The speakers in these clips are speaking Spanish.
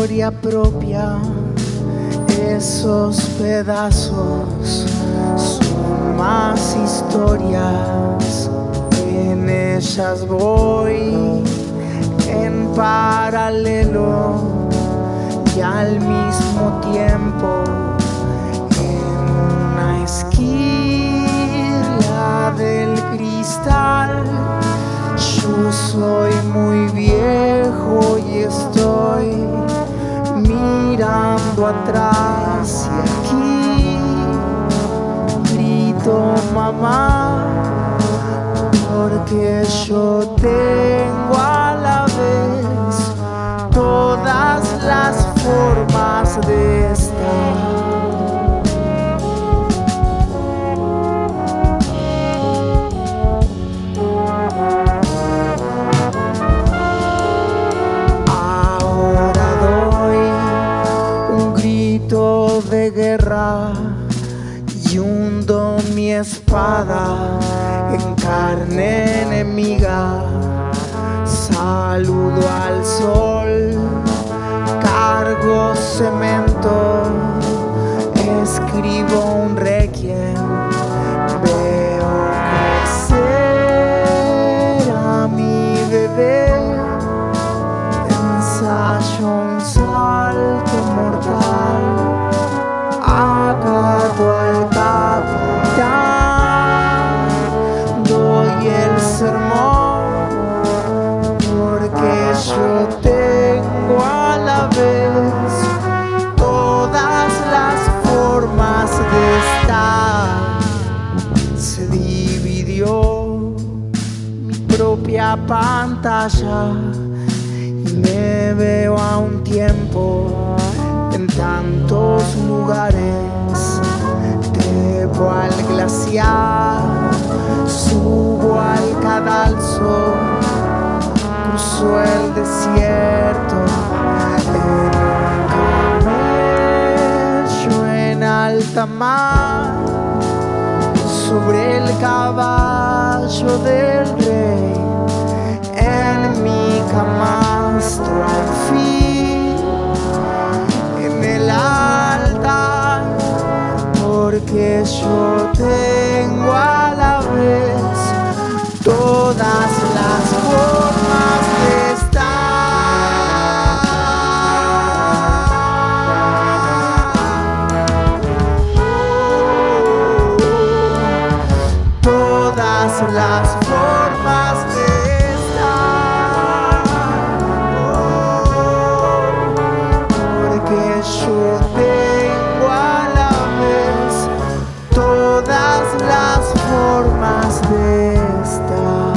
historia propia. Esos pedazos son más historias. En ellas voy en paralelo y al mismo tiempo en una esquina del cristal. Yo soy muy viejo y estoy mirando atrás y aquí grito mamá, porque yo tengo a la vez todas las formas de estar. De guerra y hundo mi espada en carne enemiga. Saludo al sol, cargo cemento, escribo un requiem, veo crecer a mi bebé, ensayo un salto mortal. Acato al capitán, doy el sermón, porque yo tengo a la vez todas las formas de estar. Se dividió mi propia pantalla y me veo a un tiempo en tantos lugares. Trepo al glaciar, subo al cadalso, cruzo el desierto en un camello en alta mar, sobre el caballo del rey, en mi camastro al fin, en el altar, porque yo tengo a la vez todas las formas de estar. Todas las formas de estar. Porque yo tengo a la vez todas las formas de estar.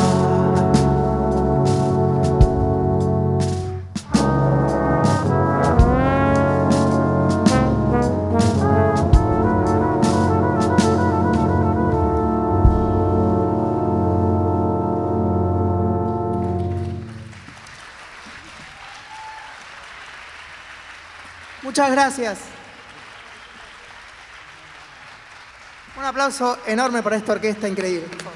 Muchas gracias. Un aplauso enorme para esta orquesta increíble.